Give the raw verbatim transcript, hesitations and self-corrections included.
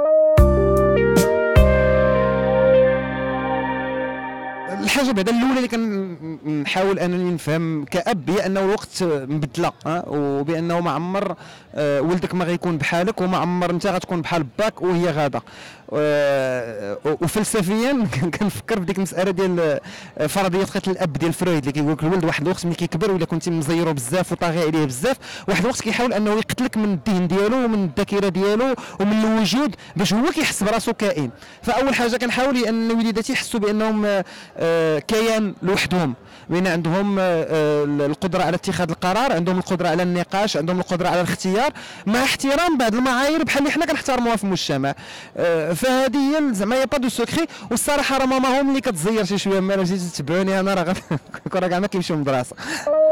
الحاجه بعدا الاولى اللي كنحاول انني نفهم كاب هي انه الوقت مبدله، وبانه ما عمر ولدك ما غيكون بحالك، وما عمر انت غتكون بحال باك وهي غاده. وفلسفيا كنفكر بديك المساله ديال فرضيه قتل الاب ديال فرويد اللي كيقول لك الولد واحد الوقت ملي كيكبر ولا كنتي مزيرو بزاف وطاغي عليه بزاف، واحد الوقت كيحاول انه يقتلك من الذهن ديالو ومن الذاكره ديالو ومن الوجود باش هو كيحس براسو كائن. فاول حاجه كنحاول هي ان وليداتي يحسوا بانهم كيان لوحدهم، بان عندهم القدره على اتخاذ القرار، عندهم القدره على النقاش، عندهم القدره على الاختيار مع احترام بعض المعايير بحال اللي حنا كنحترموها في المجتمع. فهذه هي زعما يا با دو سوكري. والصراحه راه ماما هم اللي كتزير شي شويه، مالا جيتي تتبعوني انا راه راه كاع ما كيمشيو للمدرسه.